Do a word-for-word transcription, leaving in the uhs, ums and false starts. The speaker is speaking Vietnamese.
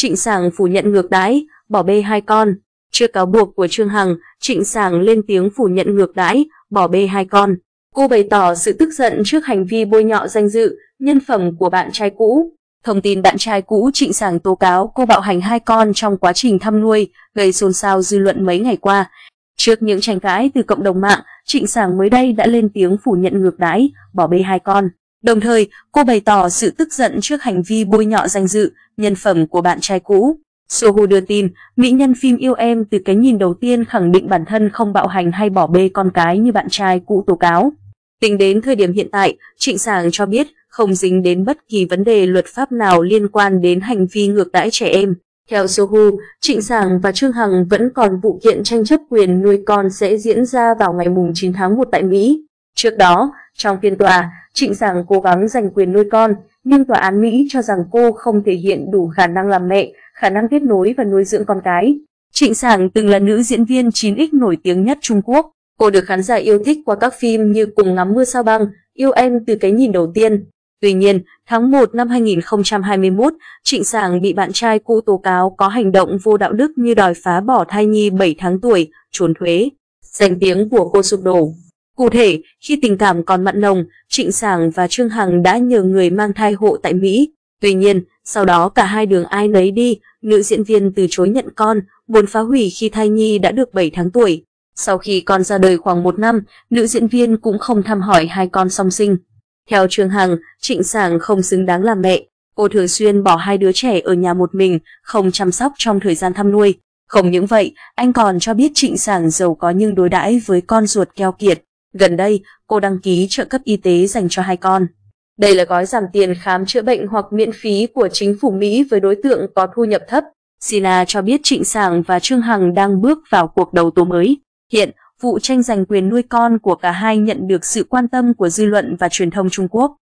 Trịnh Sảng phủ nhận ngược đãi, bỏ bê hai con. Trước cáo buộc của Trương Hằng, Trịnh Sảng lên tiếng phủ nhận ngược đãi, bỏ bê hai con. Cô bày tỏ sự tức giận trước hành vi bôi nhọ danh dự, nhân phẩm của bạn trai cũ. Thông tin bạn trai cũ Trịnh Sảng tố cáo cô bạo hành hai con trong quá trình thăm nuôi, gây xôn xao dư luận mấy ngày qua. Trước những tranh cãi từ cộng đồng mạng, Trịnh Sảng mới đây đã lên tiếng phủ nhận ngược đãi, bỏ bê hai con. Đồng thời, cô bày tỏ sự tức giận trước hành vi bôi nhọ danh dự, nhân phẩm của bạn trai cũ. Sohu đưa tin, mỹ nhân phim Yêu Em từ cái nhìn đầu tiên khẳng định bản thân không bạo hành hay bỏ bê con cái như bạn trai cũ tố cáo. Tính đến thời điểm hiện tại, Trịnh Sảng cho biết không dính đến bất kỳ vấn đề luật pháp nào liên quan đến hành vi ngược đãi trẻ em. Theo Sohu, Trịnh Sảng và Trương Hằng vẫn còn vụ kiện tranh chấp quyền nuôi con sẽ diễn ra vào ngày chín tháng một tại Mỹ. Trước đó, trong phiên tòa, Trịnh Sảng cố gắng giành quyền nuôi con, nhưng tòa án Mỹ cho rằng cô không thể hiện đủ khả năng làm mẹ, khả năng kết nối và nuôi dưỡng con cái. Trịnh Sảng từng là nữ diễn viên chín x nổi tiếng nhất Trung Quốc. Cô được khán giả yêu thích qua các phim như Cùng ngắm mưa sao băng, Yêu Em từ cái nhìn đầu tiên. Tuy nhiên, tháng một năm hai nghìn không trăm hai mươi mốt, Trịnh Sảng bị bạn trai cũ tố cáo có hành động vô đạo đức như đòi phá bỏ thai nhi bảy tháng tuổi, trốn thuế. Danh tiếng của cô sụp đổ. Cụ thể, khi tình cảm còn mặn nồng, Trịnh Sảng và Trương Hằng đã nhờ người mang thai hộ tại Mỹ. Tuy nhiên, sau đó cả hai đường ai nấy đi, nữ diễn viên từ chối nhận con, muốn phá hủy khi thai nhi đã được bảy tháng tuổi. Sau khi con ra đời khoảng một năm, nữ diễn viên cũng không thăm hỏi hai con song sinh. Theo Trương Hằng, Trịnh Sảng không xứng đáng làm mẹ. Cô thường xuyên bỏ hai đứa trẻ ở nhà một mình, không chăm sóc trong thời gian thăm nuôi. Không những vậy, anh còn cho biết Trịnh Sảng giàu có nhưng đối đãi với con ruột keo kiệt. Gần đây, cô đăng ký trợ cấp y tế dành cho hai con. Đây là gói giảm tiền khám chữa bệnh hoặc miễn phí của chính phủ Mỹ với đối tượng có thu nhập thấp. Sina cho biết Trịnh Sảng và Trương Hằng đang bước vào cuộc đấu tố mới. Hiện, vụ tranh giành quyền nuôi con của cả hai nhận được sự quan tâm của dư luận và truyền thông Trung Quốc.